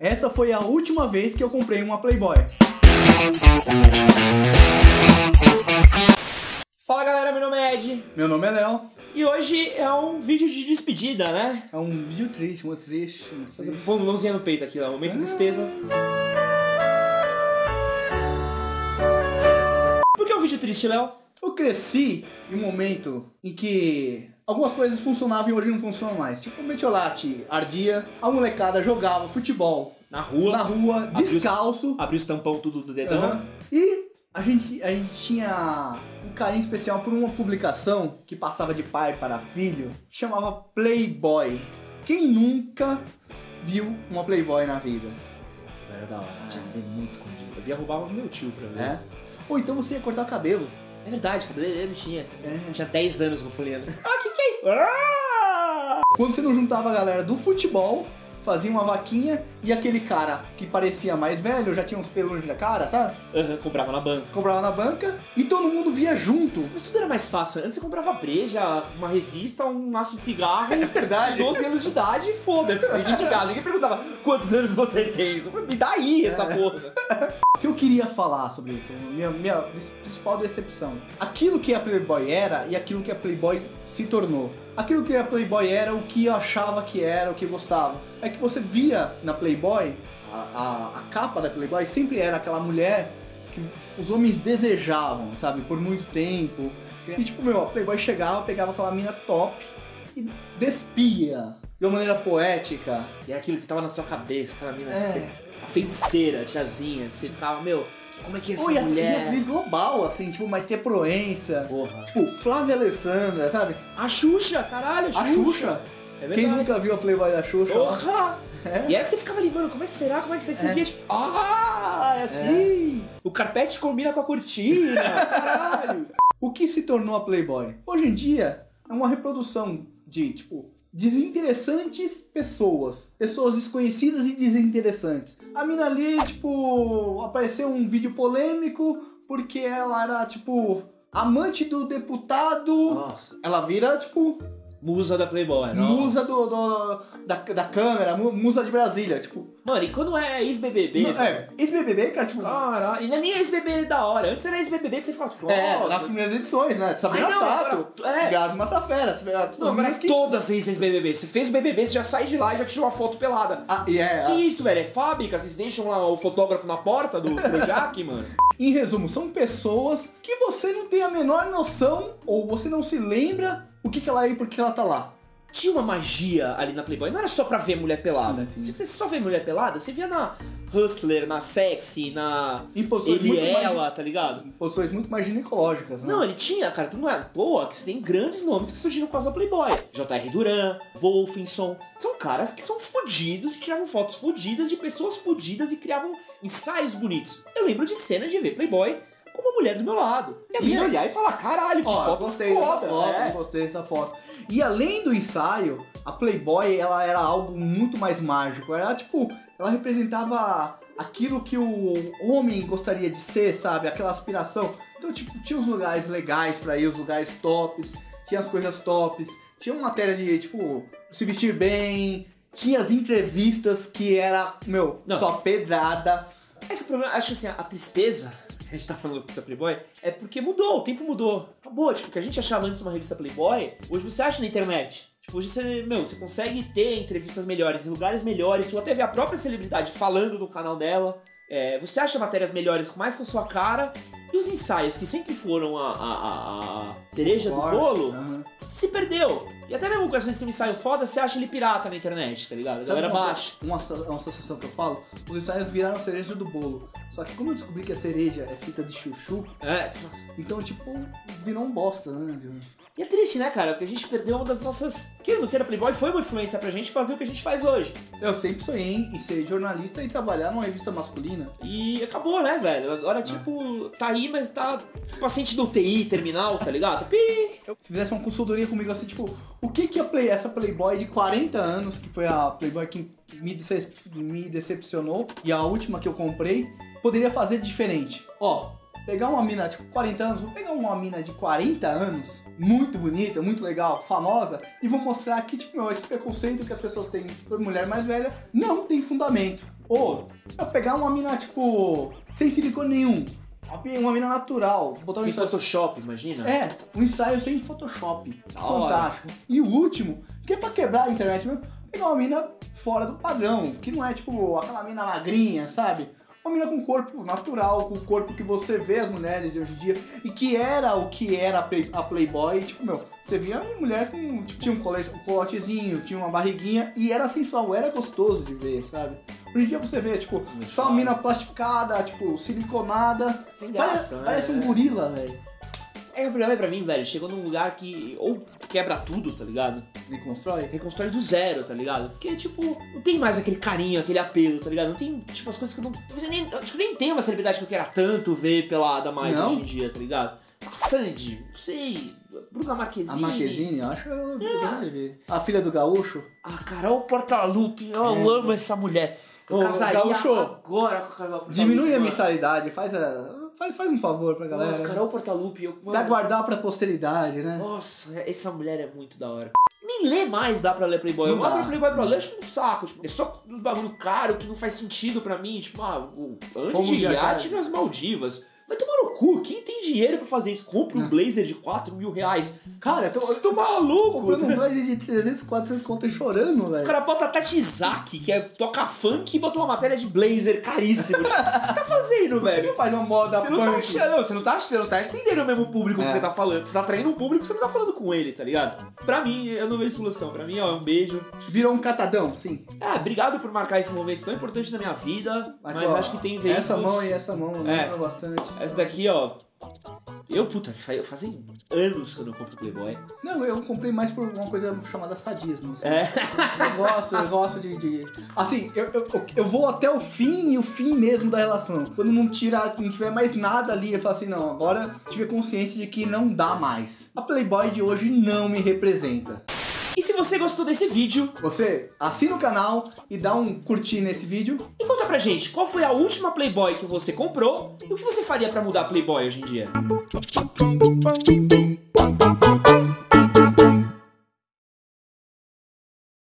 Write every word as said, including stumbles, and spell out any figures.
Essa foi a última vez que eu comprei uma Playboy. Fala galera, meu nome é Ed. Meu nome é Léo. E hoje é um vídeo de despedida, né? É um vídeo triste, muito triste. Muito Fazer triste. pôr uma mãozinha no peito aqui, ó. Momento de tristeza. Por que é um vídeo triste, Léo? Eu cresci em um momento em que algumas coisas funcionavam e hoje não funcionam mais. Tipo, o metiolate ardia, a molecada jogava futebol Na rua. na rua, descalço. Abriu os tampão tudo do dedão. Uhum. E a gente, a gente tinha um carinho especial por uma publicação que passava de pai para filho, chamava Playboy. Quem nunca viu uma Playboy na vida? Era da hora, tinha que ter muito escondido. Eu via roubar o meu tio pra ver. É? Ou então você ia cortar o cabelo. É verdade, cabeleireiro tinha. É. Tinha dez anos folheando. Ah, que que é isso? Ah! Quando você não juntava a galera do futebol, fazia uma vaquinha e aquele cara que parecia mais velho, já tinha uns pelos na cara, sabe? Uhum, comprava na banca. Comprava na banca e todo mundo via junto. Mas tudo era mais fácil. Antes você comprava breja, uma revista, um maço de cigarro. É verdade. doze anos de idade e foda-se. Ninguém ligava, ninguém perguntava quantos anos você tem. Só me dá aí essa É. porra. O que eu queria falar sobre isso? Minha, minha principal decepção. Aquilo que a Playboy era e aquilo que a Playboy se tornou. Aquilo que a Playboy era, o que eu achava que era, o que eu gostava. É que você via na Playboy, a, a, a capa da Playboy sempre era aquela mulher que os homens desejavam, sabe? Por muito tempo. E tipo, meu, a Playboy chegava, pegava aquela mina top e despia de uma maneira poética. E era aquilo que tava na sua cabeça, aquela mina, É. a feiticeira, a tiazinha. Você ficava, meu, como é que é essa Oi, a mulher? atriz global, assim, tipo, Maite Proença. Porra. Tipo, Flávia Alessandra, sabe? A Xuxa, caralho, a Xuxa. A Xuxa. É verdade. Quem nunca viu a Playboy da Xuxa? ó? Porra! É. E era que você ficava ali, mano, como é que será? Como é que você, você É. via, tipo, ah, é assim. O carpete combina com a cortina, caralho. O que se tornou a Playboy? Hoje em dia, é uma reprodução de, tipo, desinteressantes pessoas. Pessoas desconhecidas e desinteressantes. A mina ali, tipo, apareceu um vídeo polêmico porque ela era, tipo, amante do deputado. Nossa. Ela vira, tipo, Musa da Playboy, não? musa do, do- da, da câmera, mu- musa de Brasília. Tipo, Mano, e quando é ex-B B B? não, é, esse B B B, cara, tipo... Caralho, e não é nem ex-B B B da hora. Antes era ex-B B B que você ficava, tipo, É, ó, nas primeiras edições, né? Sabrina Ai, não, Sato, agora- é. Grazi Massafera, os Não, agora meninos que... todas ex-B B B. Você fez o B B B, você já sai de lá e já tirou a foto pelada. Ah, e é, Que ah, isso, velho? É fábrica? Vocês deixam lá o fotógrafo na porta do Projac, mano? em resumo, são pessoas que você não tem a menor noção, ou você não se lembra o que, que ela é e por que ela tá lá. Tinha uma magia ali na Playboy. Não era só pra ver mulher pelada. Sim, sim. Se você só vê mulher pelada, você via na Hustler, na Sexy, na Em posições Ele muito e mais- Ela, tá ligado? Posições muito mais ginecológicas, né? Não, ele tinha, cara, tudo não é à toa que você tem grandes nomes que surgiram por causa da Playboy. J R. Duran, Wolfenson. São caras que são fodidos e tiravam fotos fodidas de pessoas fodidas e criavam ensaios bonitos. Eu lembro de cena de ver Playboy com uma mulher do meu lado. E a E menina aí? olhar e falar, caralho, que Ó, eu foto gostei foda. dessa foto, é. eu gostei dessa foto. E além do ensaio, a Playboy, ela era algo muito mais mágico. Ela, tipo, ela representava aquilo que o homem gostaria de ser, sabe? Aquela aspiração. Então, tipo, tinha os lugares legais pra ir, os lugares tops, tinha as coisas tops, tinha uma matéria de, tipo, se vestir bem, tinha as entrevistas que era, meu, Não. só pedrada. É que o problema, acho que assim, a tristeza, a gente tá falando da Playboy, é porque mudou, o tempo mudou. Acabou, tipo, o que a gente achava antes uma revista Playboy, hoje você acha na internet. Tipo, hoje você, meu, você consegue ter entrevistas melhores, em lugares melhores, ou até ver a própria celebridade falando no canal dela. É, você acha matérias melhores com mais com sua cara. E os ensaios, que sempre foram a, a, a, a cereja do bolo, Aham. se perdeu. E até mesmo quando às vezes tem um ensaio foda, você acha ele pirata na internet, tá ligado? A Sabe galera uma, baixa. uma, uma associação que eu falo? Os ensaios viraram cereja do bolo. Só que como eu descobri que a cereja é fita de chuchu, É, então, tipo, virou um bosta, né? e é triste, né, cara? Porque a gente perdeu uma das nossas... Queira ou não queira, Playboy foi uma influência pra gente fazer o que a gente faz hoje. Eu sempre sonhei em ser jornalista e trabalhar numa revista masculina. E acabou, né, velho? Agora, tipo, tá aí, mas tá paciente do U T I, terminal, tá ligado? Pi! Se fizesse uma consultoria comigo assim, tipo, o que que a Play, essa Playboy de quarenta anos, que foi a Playboy que me, decep me decepcionou, e a última que eu comprei, poderia fazer diferente? Ó, pegar uma mina de quarenta anos, vou pegar uma mina de quarenta anos, muito bonita, muito legal, famosa, e vou mostrar que, tipo, meu, esse preconceito que as pessoas têm por mulher mais velha não tem fundamento. Ou eu pegar uma mina, tipo, sem silicone nenhum. Uma mina natural. Botar um Sem ensaio... Photoshop, imagina? É, um ensaio sem Photoshop. Da Fantástico. E o último, que é pra quebrar a internet mesmo, pegar uma mina fora do padrão. Que não é, tipo, aquela mina magrinha, sabe? Uma mina com corpo natural, com o corpo que você vê as mulheres de hoje em dia. E que era o que era a, play, a Playboy. Tipo, meu, você via uma mulher com... Tipo, tinha um, cole, um colotezinho, tinha uma barriguinha. E era sensual, era gostoso de ver, sabe? Hoje em dia você vê, tipo, Muito só uma mina plastificada, tipo, siliconada. Sem graça, parece, né? parece um gorila, velho. É, o problema é pra mim, velho, chegou num lugar que ou quebra tudo, tá ligado? Reconstrói? Reconstrói do zero, tá ligado? Porque, tipo, não tem mais aquele carinho, aquele apelo, tá ligado? Não tem, tipo, as coisas que eu não... Eu nem, acho que nem tem uma celebridade que eu queira tanto ver pelada mais Não? hoje em dia, tá ligado? A Sandy, não sei, Bruna Marquezine. A Marquezine, eu acho que eu vi, eu vi. A filha do Gaúcho. A Carol Portalupe, eu é. amo essa mulher. Eu Ô, casaria Gaúcho, agora com a Carol Portalupe. Diminui a mano. mensalidade, faz, a, faz, faz um favor pra galera. Nossa, Carol Portalupe, eu... Pra guardar pra posteridade, né? Nossa, essa mulher é muito da hora. Nem ler mais dá pra ler Playboy. Não eu dá. abro Playboy pra ler, acho um saco. Tipo, é só uns bagulho caro que não faz sentido pra mim. Tipo, ah, o Como ande de viajar? iate nas Maldivas. Vai tomar no cu. Quem tem dinheiro pra fazer isso? Compre um blazer de quatro mil reais. Cara, eu tô, Você tá maluco? comprando um blazer de trezentos, quatrocentos conto e chorando, velho. O cara bota a Tatizaki, que é, toca funk, e bota uma matéria de blazer caríssimo. Tipo, o que você tá fazendo, Você velho? não faz uma moda Você não tá punk. achando, não, você não tá achando, você não tá entendendo o mesmo público É. que você tá falando. Você tá atraindo um público que você não tá falando com ele, tá ligado? Pra mim, eu não vejo solução. Pra mim, ó, um beijo. Virou um catadão, sim. Ah, obrigado por marcar esse momento tão importante na minha vida, mas, ó, acho que tem veículos... Essa mão e essa mão É. lembram bastante. Essa daqui, ó... Eu, puta, fa- fazem anos que eu não compro Playboy. Não, eu comprei mais por uma coisa chamada sadismo. Assim. É. Eu gosto, eu gosto de... de... Assim, eu, eu, eu vou até o fim e o fim mesmo da relação. Quando não, tira, não tiver mais nada ali, eu falo assim, não, agora tive consciência de que não dá mais. A Playboy de hoje não me representa. E se você gostou desse vídeo, Você assina o canal e dá um curtir nesse vídeo. e conta pra gente qual foi a última Playboy que você comprou e o que você faria pra mudar a Playboy hoje em dia.